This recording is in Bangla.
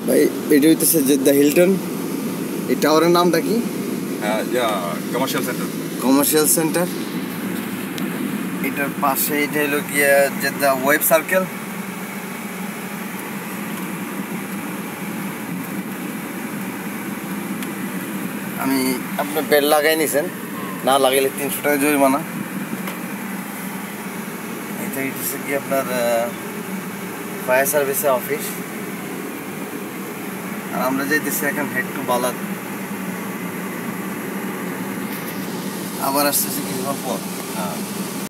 ভাই এটা হইতেছে জেদ্দা হিলটন। এই টাওয়ারের নামটা কি? Commercial centre. Commercial centre. এটার পাশে এটা হলো গিয়ে জেদ্দা ওয়েব সার্কেল। আমি আপনার বেল লাগাই নিছেন, না লাগাইলে 300 টাকা জরিমানা। এটা হচ্ছে কি আপনার ফায়ার সার্ভিসের অফিস। আর আমরা যাইতেছি এখন হেড টু বালাদ। আবার আসতেছি কিছুক্ষণ পর।